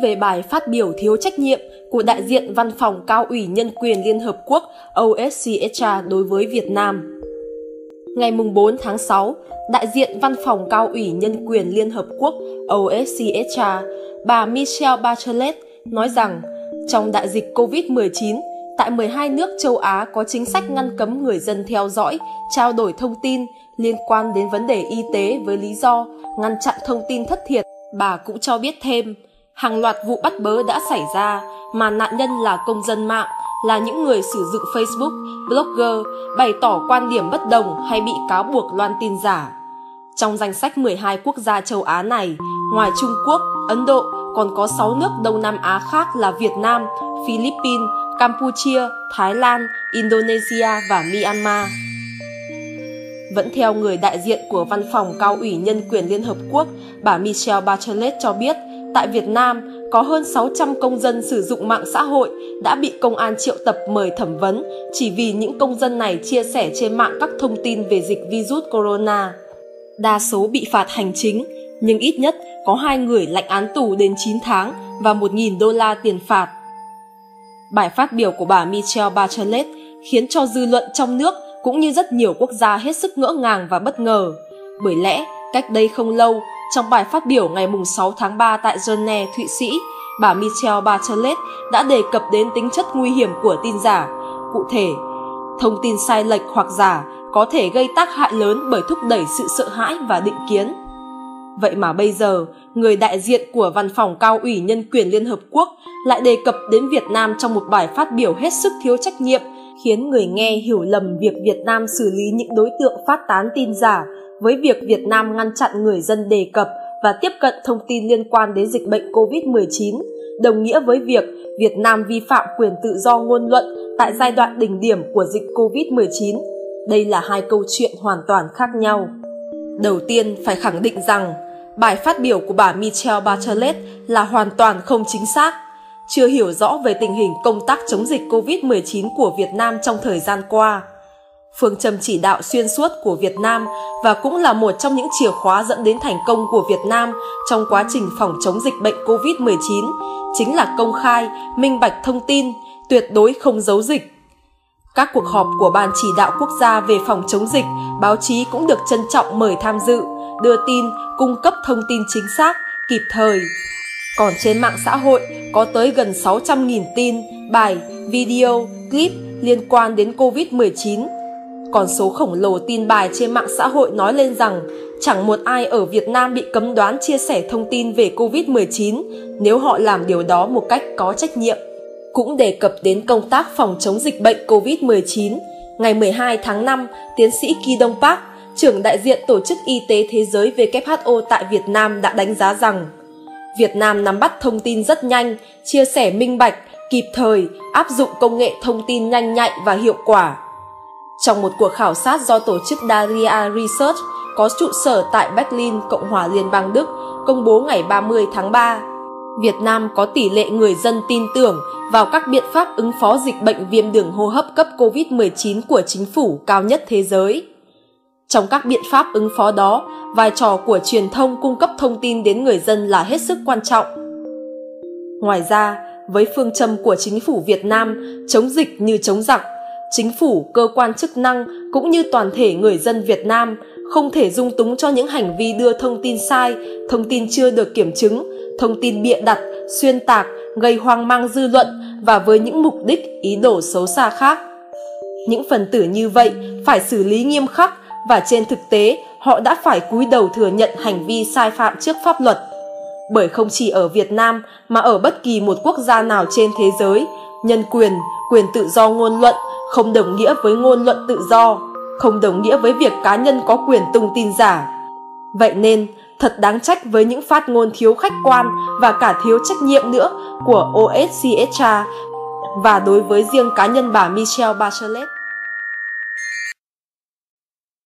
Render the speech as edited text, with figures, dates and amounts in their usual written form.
về bài phát biểu thiếu trách nhiệm của đại diện Văn phòng Cao ủy Nhân quyền Liên Hợp Quốc OSCHR đối với Việt Nam. Ngày 4 tháng 6, đại diện Văn phòng Cao ủy Nhân quyền Liên Hợp Quốc OSCHR, bà Michelle Bachelet nói rằng trong đại dịch COVID-19, tại 12 nước châu Á có chính sách ngăn cấm người dân theo dõi, trao đổi thông tin liên quan đến vấn đề y tế với lý do ngăn chặn thông tin thất thiệt. Bà cũng cho biết thêm, hàng loạt vụ bắt bớ đã xảy ra mà nạn nhân là công dân mạng, là những người sử dụng Facebook, blogger, bày tỏ quan điểm bất đồng hay bị cáo buộc loan tin giả. Trong danh sách 12 quốc gia châu Á này, ngoài Trung Quốc, Ấn Độ, còn có 6 nước Đông Nam Á khác là Việt Nam, Philippines, Campuchia, Thái Lan, Indonesia và Myanmar. Vẫn theo người đại diện của Văn phòng Cao ủy Nhân quyền Liên Hợp Quốc, bà Michelle Bachelet cho biết, tại Việt Nam, có hơn 600 công dân sử dụng mạng xã hội đã bị công an triệu tập mời thẩm vấn chỉ vì những công dân này chia sẻ trên mạng các thông tin về dịch virus corona. Đa số bị phạt hành chính, nhưng ít nhất có 2 người lãnh án tù đến 9 tháng và 1.000 đô la tiền phạt. Bài phát biểu của bà Michelle Bachelet khiến cho dư luận trong nước cũng như rất nhiều quốc gia hết sức ngỡ ngàng và bất ngờ. Bởi lẽ, cách đây không lâu, trong bài phát biểu ngày 6 tháng 3 tại Geneva, Thụy Sĩ, bà Michelle Bachelet đã đề cập đến tính chất nguy hiểm của tin giả. Cụ thể, thông tin sai lệch hoặc giả có thể gây tác hại lớn bởi thúc đẩy sự sợ hãi và định kiến. Vậy mà bây giờ, người đại diện của Văn phòng Cao ủy Nhân quyền Liên Hợp Quốc lại đề cập đến Việt Nam trong một bài phát biểu hết sức thiếu trách nhiệm, khiến người nghe hiểu lầm việc Việt Nam xử lý những đối tượng phát tán tin giả với việc Việt Nam ngăn chặn người dân đề cập và tiếp cận thông tin liên quan đến dịch bệnh COVID-19, đồng nghĩa với việc Việt Nam vi phạm quyền tự do ngôn luận tại giai đoạn đỉnh điểm của dịch COVID-19. Đây là hai câu chuyện hoàn toàn khác nhau. Đầu tiên, phải khẳng định rằng bài phát biểu của bà Michelle Bachelet là hoàn toàn không chính xác, chưa hiểu rõ về tình hình công tác chống dịch COVID-19 của Việt Nam trong thời gian qua. Phương châm chỉ đạo xuyên suốt của Việt Nam và cũng là một trong những chìa khóa dẫn đến thành công của Việt Nam trong quá trình phòng chống dịch bệnh COVID-19 chính là công khai, minh bạch thông tin, tuyệt đối không giấu dịch. Các cuộc họp của Ban Chỉ đạo Quốc gia về phòng chống dịch, báo chí cũng được trân trọng mời tham dự, đưa tin, cung cấp thông tin chính xác, kịp thời. Còn trên mạng xã hội có tới gần 600.000 tin, bài, video, clip liên quan đến COVID-19. Con số khổng lồ tin bài trên mạng xã hội nói lên rằng chẳng một ai ở Việt Nam bị cấm đoán chia sẻ thông tin về COVID-19 nếu họ làm điều đó một cách có trách nhiệm. Cũng đề cập đến công tác phòng chống dịch bệnh COVID-19, ngày 12 tháng 5, tiến sĩ Ki Dong Park, trưởng đại diện Tổ chức Y tế Thế giới WHO tại Việt Nam đã đánh giá rằng Việt Nam nắm bắt thông tin rất nhanh, chia sẻ minh bạch, kịp thời, áp dụng công nghệ thông tin nhanh nhạy và hiệu quả. Trong một cuộc khảo sát do tổ chức Daria Research có trụ sở tại Berlin, Cộng hòa Liên bang Đức, công bố ngày 30 tháng 3, Việt Nam có tỷ lệ người dân tin tưởng vào các biện pháp ứng phó dịch bệnh viêm đường hô hấp cấp COVID-19 của chính phủ cao nhất thế giới. Trong các biện pháp ứng phó đó, vai trò của truyền thông cung cấp thông tin đến người dân là hết sức quan trọng. Ngoài ra, với phương châm của chính phủ Việt Nam chống dịch như chống giặc, chính phủ, cơ quan chức năng cũng như toàn thể người dân Việt Nam không thể dung túng cho những hành vi đưa thông tin sai, thông tin chưa được kiểm chứng, thông tin bịa đặt, xuyên tạc, gây hoang mang dư luận và với những mục đích, ý đồ xấu xa khác. Những phần tử như vậy phải xử lý nghiêm khắc và trên thực tế họ đã phải cúi đầu thừa nhận hành vi sai phạm trước pháp luật. Bởi không chỉ ở Việt Nam mà ở bất kỳ một quốc gia nào trên thế giới, nhân quyền, quyền tự do ngôn luận không đồng nghĩa với ngôn luận tự do, không đồng nghĩa với việc cá nhân có quyền tung tin giả. Vậy nên, thật đáng trách với những phát ngôn thiếu khách quan và cả thiếu trách nhiệm nữa của OSCHR và đối với riêng cá nhân bà Michelle Bachelet.